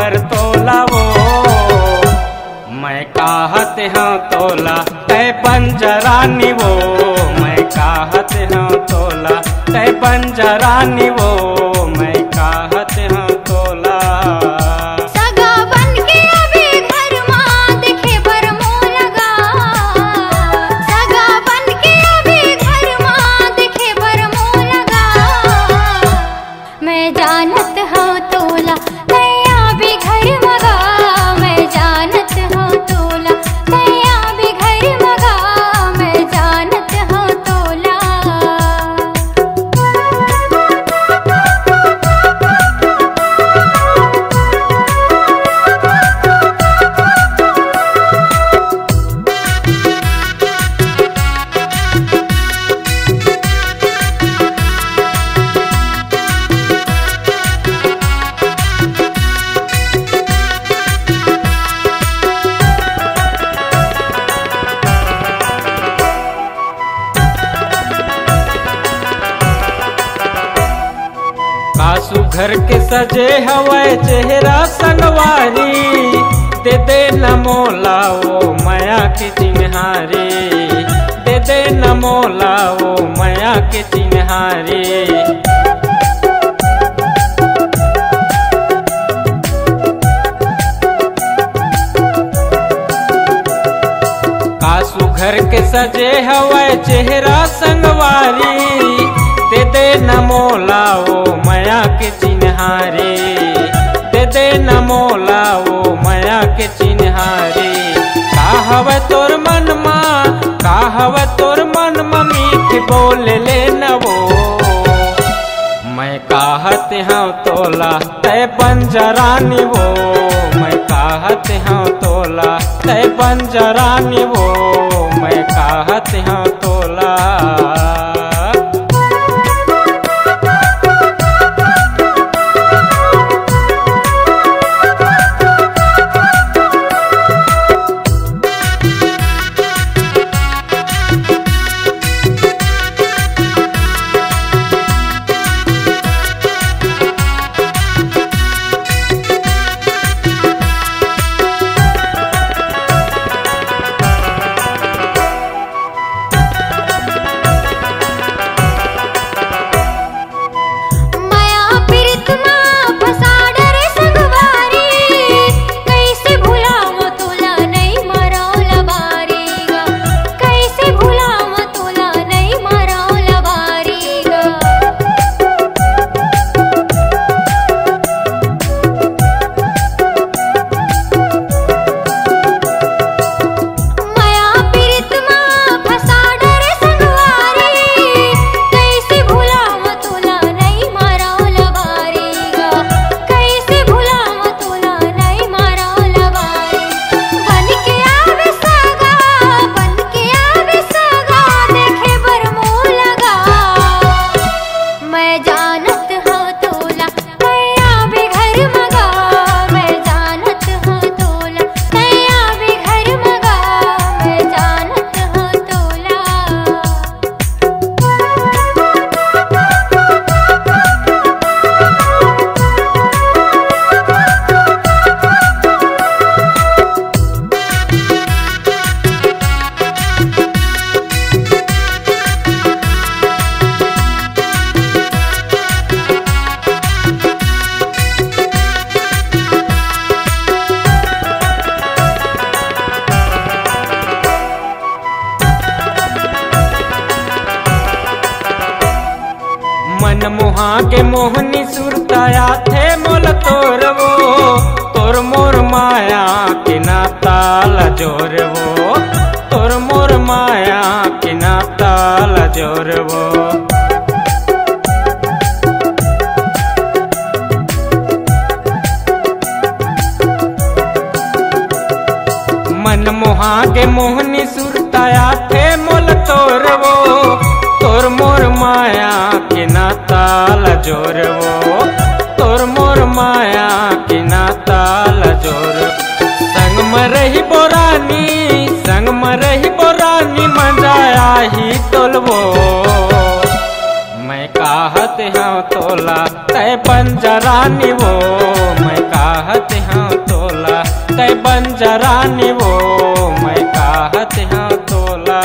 भर तोला वो। मैं कहत हूँ तोला तय बंजरानी वो। मैं कहत हूँ तोला तय बंजरानी वो। मैं कहत हूँ तोला। सगा बन के अभी घर माँ देखे बर मोह लगा। सगा बन के अभी घर माँ देखे बर मोह लगा। मैं जानत हूँ तोला तैया भी घर मगा। मैं जानत हूँ तोला तैया भी घर मगा। मैं जानत हूँ तोला। कासू घर के सजे हवाए चेहरा संगवारी। दे दे न मोला वो माया के चिन्हारी। दे दे न मोला वो माया के चिन्हारी। कासू घर के सजे हवाए चेहरा संगवारी। दे दे न मोला वो माया के चिन्हारी। दे दे न मोला वो माया के चिन्हारी। कहव तोर मन माँ कहव तोर मन माँ मीठ बोल ले न वो। मैं कहत हूँ तोला तय बंजरानी वो। मैं कहत हूँ तोला तय बंजरानी वो। मैं कहत हूँ तोला। मन मुहा के मोहनी सुरताया थे मोल तोर वो। तोर मोर माया के नाता लजोर वो। तोर मोर माया के नाता लजोर वो। मन मुहा के मोहनी सुरताया थे मोल तोर वो। तोर मोर माया के नाता लजोर वो। तोर मोर माया के नाता लजोर। संग में रही बोरानी संग में रही बोरानी मजाया ही तोलवो। मैं कहत हूँ तोला तय बंजरानी वो। मैं कहत हूँ बंजरानी वो मैं कहत हाँ तोला।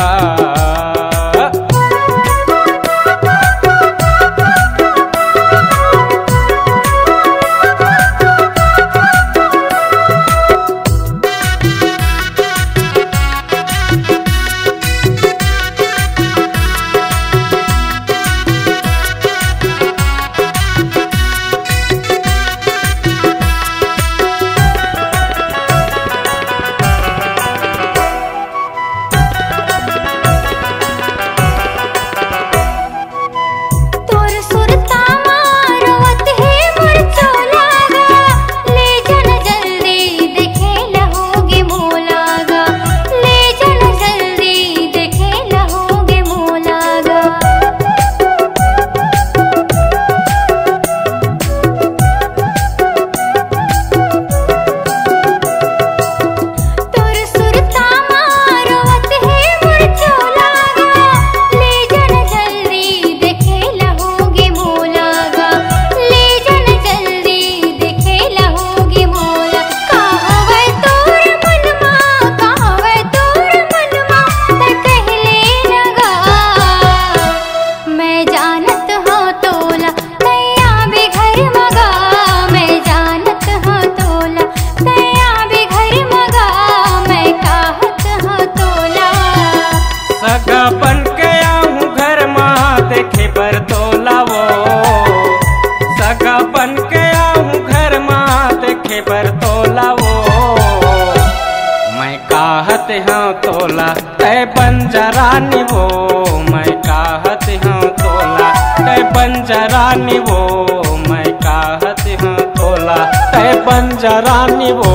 हाँ तोला तय बंजरानी वो मैं कहत हाँ तोला तय बंजरानी वो मैं कहत हाँ तोला तय बंजरानी वो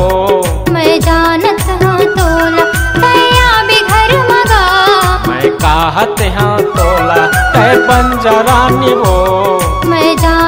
मैं जानत हाँ तोला तया भी घर मगा मैं कहत हाँ तोला तय बंजरानी वो मैं